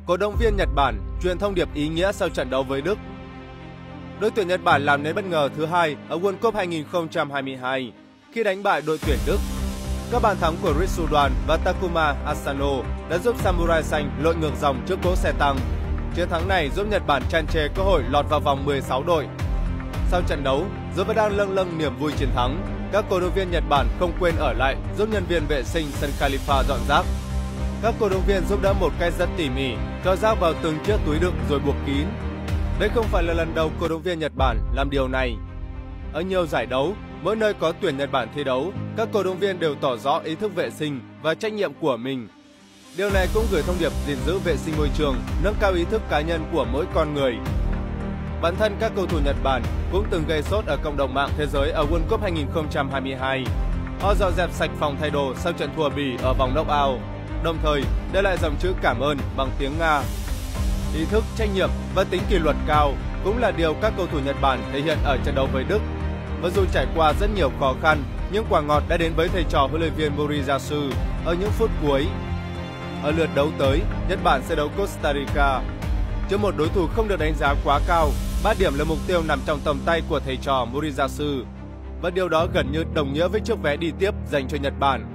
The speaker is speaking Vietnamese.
Cổ động viên Nhật Bản truyền thông điệp ý nghĩa sau trận đấu với Đức. Đội tuyển Nhật Bản làm nên bất ngờ thứ hai ở World Cup 2022 khi đánh bại đội tuyển Đức. Các bàn thắng của Ritsudan và Takuma Asano đã giúp Samurai xanh lội ngược dòng trước cỗ xe tăng. Chiến thắng này giúp Nhật Bản tràn trề cơ hội lọt vào vòng 16 đội. Sau trận đấu, dù vẫn đang lâng lâng niềm vui chiến thắng, các cổ động viên Nhật Bản không quên ở lại giúp nhân viên vệ sinh sân Khalifa dọn rác. Các cổ động viên giúp đỡ một cách rất tỉ mỉ, cho rác vào từng chiếc túi đựng rồi buộc kín. Đây không phải là lần đầu cổ động viên Nhật Bản làm điều này. Ở nhiều giải đấu, mỗi nơi có tuyển Nhật Bản thi đấu, các cổ động viên đều tỏ rõ ý thức vệ sinh và trách nhiệm của mình. Điều này cũng gửi thông điệp gìn giữ vệ sinh môi trường, nâng cao ý thức cá nhân của mỗi con người. Bản thân các cầu thủ Nhật Bản cũng từng gây sốt ở cộng đồng mạng thế giới ở World Cup 2022. Họ dọn dẹp sạch phòng thay đồ sau trận thua Bỉ ở vòng knock-out, đồng thời để lại dòng chữ cảm ơn bằng tiếng Nga. Ý thức, trách nhiệm và tính kỷ luật cao cũng là điều các cầu thủ Nhật Bản thể hiện ở trận đấu với Đức. Và dù trải qua rất nhiều khó khăn, nhưng quả ngọt đã đến với thầy trò huấn luyện viên Moriyasu ở những phút cuối. Ở lượt đấu tới, Nhật Bản sẽ đấu Costa Rica. Trước một đối thủ không được đánh giá quá cao, 3 điểm là mục tiêu nằm trong tầm tay của thầy trò Moriyasu. Và điều đó gần như đồng nghĩa với chiếc vé đi tiếp dành cho Nhật Bản.